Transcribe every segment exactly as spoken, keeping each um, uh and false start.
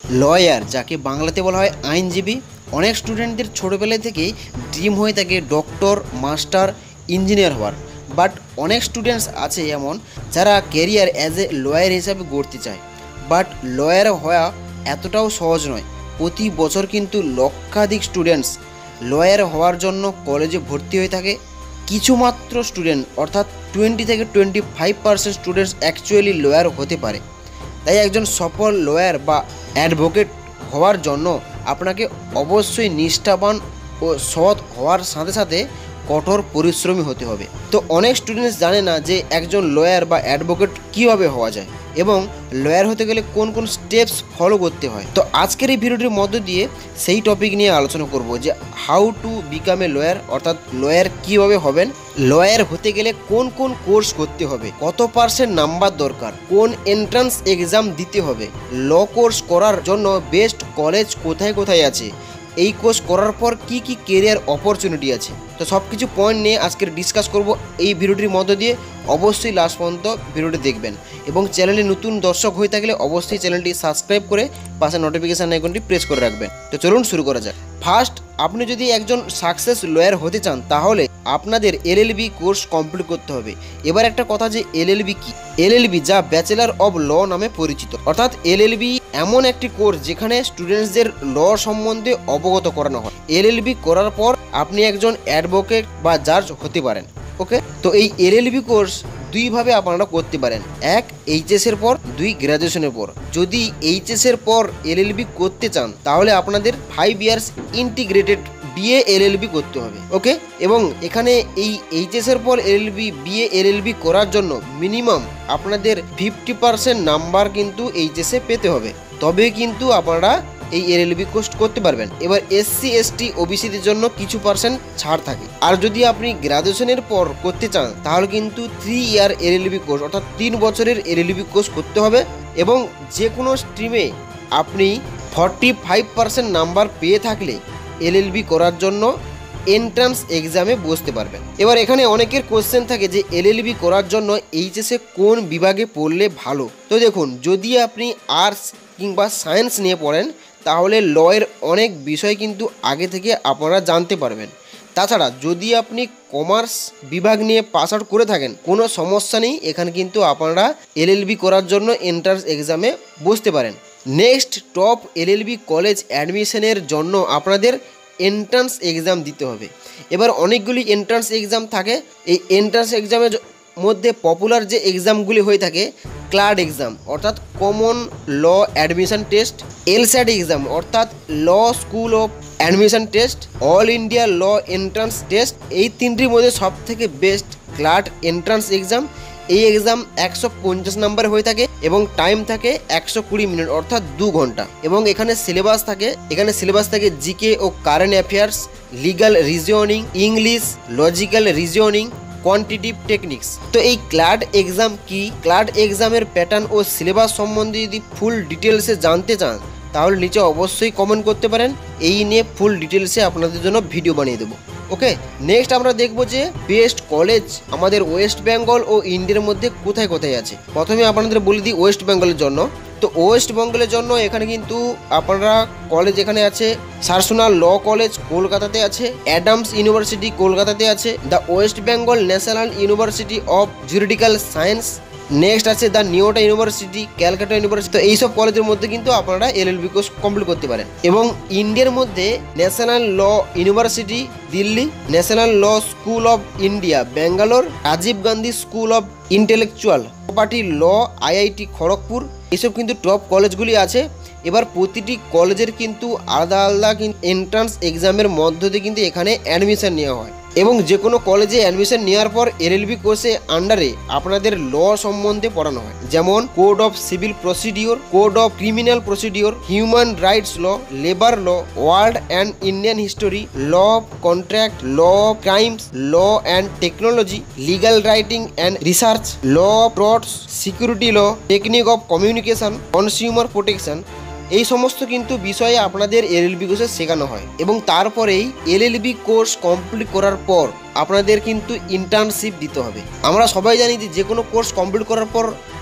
Lawyer, যাকে বাংলাতে বলা হয় আইনজীবী, অনেক স্টুডেন্টদের ছোটোবেলা থেকেই ড্রিম হয়ে থাকে ডক্টর, মাস্টার, ইঞ্জিনিয়ার হওয়ার। বাট অনেক স্টুডেন্টস আছে এমন যারা ক্যারিয়ার অ্যাজ এ লয়ার হিসাবে গড়তে চায়। বাট লয়ার হওয়া এতটাও সহজ নয়। প্রতি বছর কিন্তু লক্ষাধিক স্টুডেন্টস লয়ার হওয়ার জন্য কলেজে ভর্তি হয়ে থাকে। কিছুমাত্র স্টুডেন্ট অর্থাৎ টোয়েন্টি থেকে twenty five percent students actually lawyer হতে পারে। তাই একজন সফল লয়ার বা অ্যাডভোকেট হওয়ার জন্য আপনাকে অবশ্যই নিষ্ঠাবান ও সৎ হওয়ার সাথে সাথে কঠোর পরিশ্রমী হতে হবে। তো অনেক স্টুডেন্টস জানে না যে একজন লয়ার বা অ্যাডভোকেট কীভাবে হওয়া যায় এবং লয়ার হতে গেলে কোন কোন স্টেপস ফলো করতে হয়। তো আজকের এই ভিডিওটির মধ্য দিয়ে সেই টপিক নিয়ে আলোচনা করব যে how to become a lawyer, অর্থাৎ লয়ার কীভাবে হবেন, লয়ার হতে গেলে কোন কোন কোর্স করতে হবে, কত পার্সেন্ট নাম্বার দরকার, কোন এন্ট্রান্স এক্সাম দিতে হবে, ল কোর্স করার জন্য বেস্ট কলেজ কোথায় কোথায় আছে, এই কোর্স করার পর কি কি কেরিয়ার অপরচুনিটি আছে। তো সব কিছু পয়েন্ট নিয়ে আজকের ডিসকাস করব এই ভিডিওটির মধ্য দিয়ে। অবশ্যই লাস্ট পর্যন্ত ভিডিওটি দেখবেন এবং চ্যানেলে নতুন দর্শক হয়ে থাকলে অবশ্যই চ্যানেলটি সাবস্ক্রাইব করে পাশে নোটিফিকেশান আইকনটি প্রেস করে রাখবেন। তো চলুন শুরু করা যাক। ফার্স্ট, আপনি যদি একজন সাকসেস লয়ার হতে চান তাহলে আপনাদের এলএলবি কোর্স কমপ্লিট করতে হবে। এবার একটা কথা, যে এলএলবি কি? এলএলবি যা ব্যাচেলার অব ল নামে পরিচিত, অর্থাৎ এলএলবি এমন একটি কোর্স যেখানে স্টুডেন্টসদের ল সম্বন্ধে অবগত করানো হয়। এলএলবি করার পর আপনি একজন অ্যাডভোকেট বা জাজ হতে পারেন। ওকে, তো এই এলএলবি কোর্স দুইভাবে আপনারা করতে পারেন, এক এইচএস এর পর, দুই গ্র্যাজুয়েশনের পর। যদি এইচএস এর পর এলএলবি করতে চান তাহলে আপনাদের five years integrated BA LLB করতে হবে। ওকে, এবং এখানে এই এইচএস এর পর এলএলবি বিএ এলএলবি করার জন্য মিনিমাম আপনাদের ফিফটি পার্সেন্ট নাম্বার কিন্তু এইচএসে পেতে হবে, তবে কিন্তু আপনারা এই এলএলবি কোর্স করতে পারবেন। এবার এসসি এসটি ওবিসিদের জন্য কিছু পার্সেন্ট ছাড় থাকে। আর যদি আপনি গ্রাজুয়েশনের পর করতে চান তাহলে কিন্তু থ্রি ইয়ার এলএলবি কোর্স অর্থাৎ তিন বছরের এলএলবি কোর্স করতে হবে এবং যে কোনো স্ট্রিমে আপনি ফর্টি ফাইভ পার্সেন্ট নাম্বার পেয়ে থাকলে এলএলবি করার জন্য এন্ট্রান্স এক্সামে বসতে পারবেন। এবার এখানে অনেকের কোশ্চেন থাকে যে এলএলবি করার জন্য এইচএসে কোন বিভাগে পড়লে ভালো। তো দেখুন, যদি আপনি আর্টস কিংবা সায়েন্স নিয়ে পড়েন তাহলে লয়ের অনেক বিষয় কিন্তু আগে থেকে আপনারা জানতে পারবেন। তাছাড়া যদি আপনি কমার্স বিভাগ নিয়ে পাস আউট করে থাকেন কোনো সমস্যা নেই, এখানে কিন্তু আপনারা এলএলবি করার জন্য এন্ট্রান্স এক্সামে বসতে পারেন। নেক্সট, টপ এলএলবি কলেজ অ্যাডমিশনের জন্য আপনাদের এন্ট্রান্স এক্সাম দিতে হবে। এবার অনেকগুলি এন্ট্রান্স এক্সাম থাকে। এই এন্ট্রান্স এক্সামের মধ্যে পপুলার যে এক্সামগুলি হয়ে থাকে, ক্লাড এক্সাম অর্থাৎ common law admission test, LSAT exam অর্থাৎ law school of admission test, all India law entrance test. এই তিনটির মধ্যে সব থেকে বেস্ট ক্লাড এন্ট্রান্স এক্সাম। এই এক্সাম একশো পঞ্চাশ নাম্বার হয়ে থাকে এবং টাইম থাকে একশো কুড়ি মিনিট অর্থাৎ দু ঘন্টা। এবং এখানে সিলেবাস থাকে এখানে সিলেবাস থাকে জিকে ও current affairs, legal reasoning, English, logical reasoning, quantitative techniques. তো এই ক্লাড এক্সাম কি, ক্লাড এক্সামের প্যাটার্ন ও সিলেবাস সম্বন্ধে যদি ফুল ডিটেলসে জানতে চান তাহলে নিচে অবশ্যই কমেন্ট করতে পারেন, এই নিয়ে ফুল ডিটেলসে আপনাদের জন্য ভিডিও বানিয়ে দেবো। ওকে, নেক্সট আমরা দেখব যে বেস্ট কলেজ আমাদের ওয়েস্ট বেঙ্গল ও ইন্ডিয়ার মধ্যে কোথায় কোথায় আছে। প্রথমে আপনাদের বলে দিই ওয়েস্ট বেঙ্গলের জন্য। তো ওয়েস্ট বেঙ্গলের জন্য এখানে কিন্তু আপনারা কলেজ এখানে আছে, সারসোনা ল কলেজ কলকাতাতে আছে, অ্যাডামস ইউনিভার্সিটি কলকাতাতে আছে, the West Bengal national university of juridical science, next আছে the Neotia university, Calcutta university. তো এইসব কলেজের মধ্যে কিন্তু আপনারা এলএলবি কোর্স কমপ্লিট করতে পারেন। এবং ইন্ডিয়ার মধ্যে national law university Delhi, national law school of India Bangalore, Rajiv Gandhi school of intellectual property law IIT Kharagpur, এইসব কিন্তু টপ কলেজগুলি আছে। এবার প্রতিটি কলেজের কিন্তু আলাদা আলাদা এন্ট্রান্স এক্সামের মধ্য দিয়ে কিন্তু এখানে অ্যাডমিশন নেওয়া হয় এবং যে কোনো কলেজে অ্যাডমিশন নেওয়ার পর এলএলবি কোর্সে আন্ডারে আপনাদের ল সম্বন্ধে পড়ানো হয়, যেমন code of civil procedure, code of criminal procedure, human rights law, labour law, world and Indian history, law of contract, law of crimes, law and technology, legal writing and research, law of torts, security law, technique of communication, consumer protection. এই সমস্ত কিন্তু বিষয়ে আপনাদের LLB কোর্সে শেখানো হয় এবং তারপরেই এলএলবি কোর্স কমপ্লিট করার পর আপনাদের কিন্তু ইন্টার্নশিপ দিতে হবে। আমরা সবাই জানি যে যে কোনো কোর্স কমপ্লিট করার পর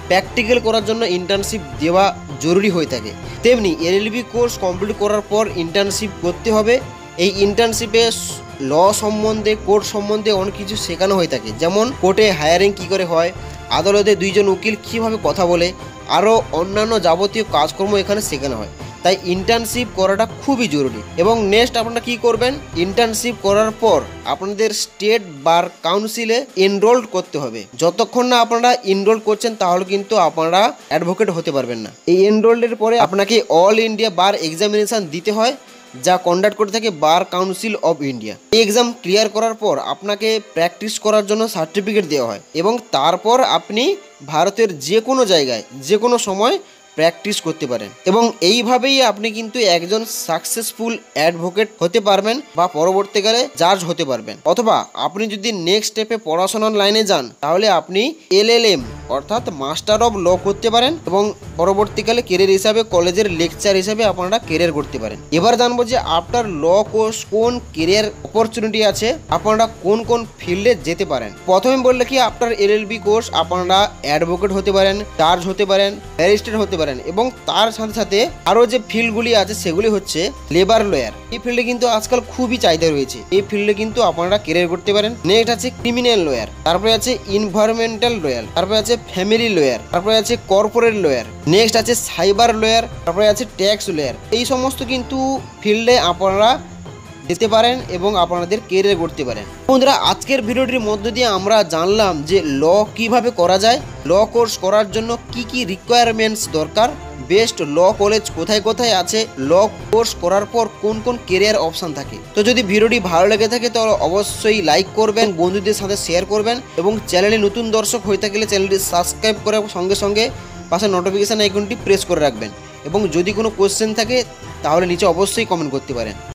প্র্যাকটিক্যাল করার জন্য ইন্টার্নশিপ দেওয়া জরুরি হয়ে থাকে, তেমনি এলএলবি কোর্স কমপ্লিট করার পর ইন্টার্নশিপ করতে হবে। এই ইন্টার্নশিপে ল সম্বন্ধে, কোর্ট সম্বন্ধে অনেক কিছু শেখানো হয়ে থাকে, যেমন কোর্টে হায়ারিং কী করে হয়, আদালতে দুইজন উকিল কীভাবে কথা বলে, আরও অন্যান্য যাবতীয় কাজকর্ম এখানে শেখানো হয়। তাই ইন্টার্নশিপ করাটা খুবই জরুরি। এবং নেক্সট আপনারা কী করবেন, ইন্টার্নশিপ করার পর আপনাদের স্টেট বার কাউন্সিলে এনরোল করতে হবে। যতক্ষণ না আপনারা এনরোল করছেন তাহলে কিন্তু আপনারা অ্যাডভোকেট হতে পারবেন না। এই এনরোলের পরে আপনাকে অল ইন্ডিয়া বার এক্সামিনেশান দিতে হয়, যা কন্ডাক্ট করে থাকে বার কাউন্সিল অফ ইন্ডিয়া। এই এক্সাম ক্লিয়ার করার পর আপনাকে প্র্যাকটিস করার জন্য সার্টিফিকেট দেওয়া হয় এবং তারপর আপনি ভারতের যে কোনো জায়গায় যে কোনো সময় প্র্যাকটিস করতে পারেন এবং এইভাবেই আপনি কিন্তু একজন সাকসেসফুল অ্যাডভোকেট হতে পারবেন বা পরবর্তীকালে জাজ হতে পারবেন। অথবা আপনি যদি নেক্সট স্টেপে পড়াশোনার লাইনে যান তাহলে আপনি এলএলএম অর্থাৎ মাস্টার অফ ল করতে পারেন এবং পরবর্তীকালে কেরিয়ার হিসাবে কলেজের লেকচার হিসাবে আপনারা কেরিয়ার করতে পারেন। এবার জানবো যে আফটার ল কোর্স কোন কেরিয়ার অপরচুনিটি আছে, আপনারা কোন কোন ফিল্ডে যেতে পারেন। প্রথমে বললে কি আফটার এলএলবি কোর্স আপনারা অ্যাডভোকেট হতে পারেন, জাজ হতে পারেন, ব্যারিস্টার হতে পারেন এবং তার সাথে সাথে আরও যে ফিল্ডগুলি আছে সেগুলি হচ্ছে লেবার লয়ার। এই ফিল্ডে কিন্তু আজকাল খুবই চাহিদা রয়েছে, এই ফিল্ডে কিন্তু আপনারা কেরিয়ার করতে পারেন। নেক্সট আছে ক্রিমিনাল লয়ার, তারপরে আছে ইনভায়রনমেন্টাল লয়ার, তারপরে আছে ফ্যামিলি লয়ার, তারপরে আছে কর্পোরেট লয়ার, নেক্সট আছে সাইবার লয়ার, তারপরে আছে ট্যাক্স লয়ার। এই সমস্ত কিন্তু ফিল্ডে আপনারা যেতে পারেন এবং আপনাদের কেরিয়ার করতে পারেন। বন্ধুরা, আজকের ভিডিওটির মধ্য দিয়ে আমরা জানলাম যে ল কিভাবে করা যায়, ল কোর্স করার জন্য কি কি রিকোয়ারমেন্টস দরকার, বেস্ট ল কলেজ কোথায় কোথায় আছে, ল কোর্স করার পর কোন কোন কেরিয়ার অপশান থাকে। তো যদি ভিডিওটি ভালো লেগে থাকে তাহলে অবশ্যই লাইক করবেন, বন্ধুদের সাথে শেয়ার করবেন এবং চ্যানেলে নতুন দর্শক হয়ে থাকলে চ্যানেলটি সাবস্ক্রাইব করে সঙ্গে সঙ্গে পাশে নোটিফিকেশান আইকনটি প্রেস করে রাখবেন এবং যদি কোনো কোশ্চেন থাকে তাহলে নিচে অবশ্যই কমেন্ট করতে পারেন।